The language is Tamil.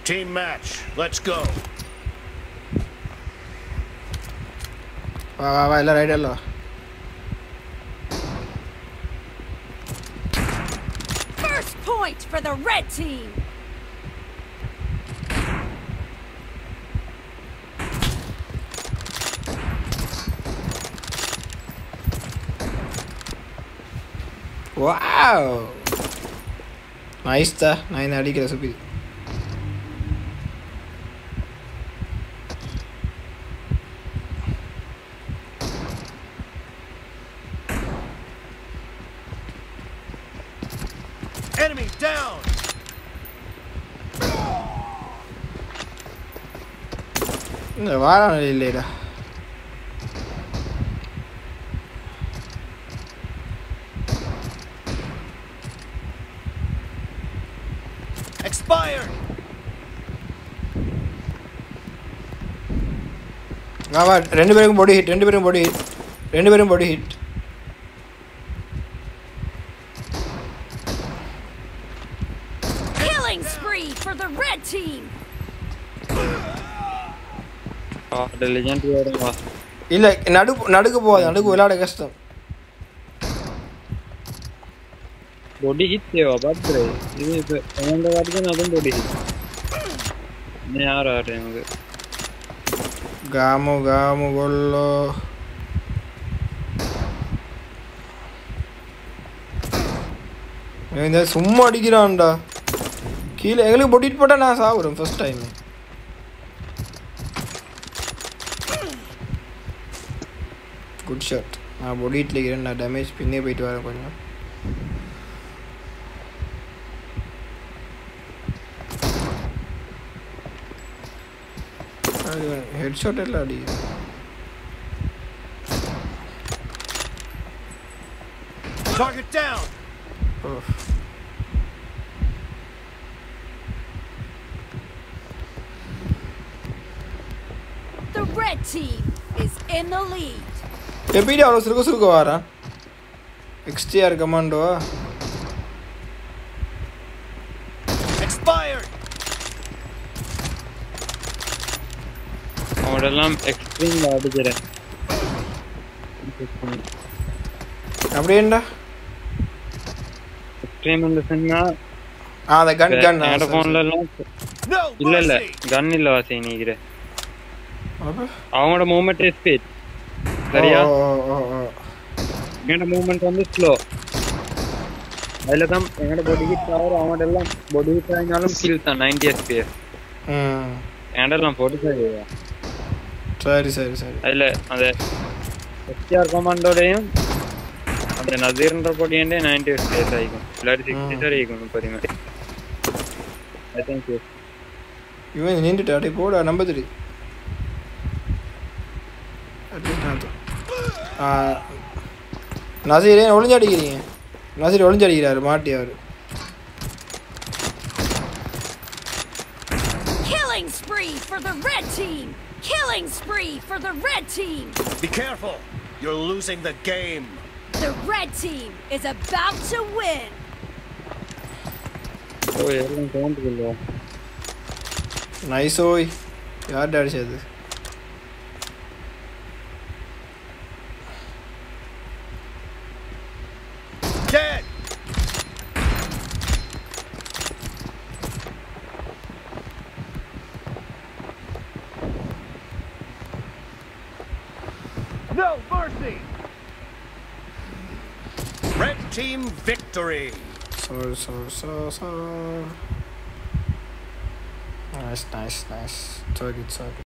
Team match. Let's go. வா எல்லாம் ரைட் எல்லாம் First point for the red team. Wow! Nice ta. Nine அடிக்கிற சுபி. Enemy down. இந்த வாரம் இல்லைடா. Expired. வா ரெண்டு பேரும் body hit ரெண்டு பேரும் body hit Killing spree for the red team. the legend வருவா இல்ல நடுக்கு போகாது நடுக்கு விளையாட கஷ்டம் body hit தேவா பாத்ரே இது அந்த வாட்டிக்கு அதுவும் body hit நீ யார் ஆறேங்க காமு கொல்லோ இந்த சும்மா அடிக்கிறான்டா கீழே எங்களுக்கு பொட்டிட்டு போட்டா நான் சாவுறேன் ஃபர்ஸ்ட் டைம் குட் ஷாட் நான் பொடிட்டில் இருக்கிறேன் நான் டேமேஜ் பின்னே போயிட்டு வரேன் கொஞ்சம் ஹெட்ஷாட் எல்லாம் அடிக்குது Target down. The red team is in the lead. எப்படி அவ்வளோ சுருக்க வாரான் எக்ஸ்டிஆர் கமாண்டோவா Expired. அவடெல்லாம் எக்ஸ்ட்ரீம்ல அடிக்கிறேன் அப்படியேண்டா எக்ஸ்ட்ரீம் இந்த சொன்னா அந்த கன் என்னோட போன்ல எல்லாம் No இல்ல mercy. கன் இல்ல வாசி நீக்கிற அவங்களோட மூவ்மெண்ட் ஸ்பீட் சரியா என்னோட மூவ்மெண்ட் வந்து ஸ்லோ அதுல தான் என்னோட பாடி ஹிட் ஆகும் அவங்களோட எல்லாம் பாடி ஹிட் ஆனாலும் கில் தான் 90 fps என்னோட எல்லாம் 45 சரி அதுல அந்த எஸ்ஆர் கமாண்டோடையும் அந்த நசீர்ன்ற போட்டியண்டே 90 fps ஆயிக்கும் இல்லாட்டி 60 சரி ஆயிக்கும் பாருங்க ஐ திங்க் இவன் நின்றுட்டு அடே போடா நம்பதுடி நசீரே ஒளிஞ்சடிக்கிறீங்க நசீர் ஒளிஞ்சடிக்கிறாரு மாட்டி அவரு Killing spree for the red team. Killing spree for the red team. Be careful. You're losing the game. The red team is about to win. ஓ எல்லாம் கவுண்ட் இல்ல நைஸ் ஓய் யார் அடிச்சது Dead. No mercy. Red team victory. So. Nice. So good.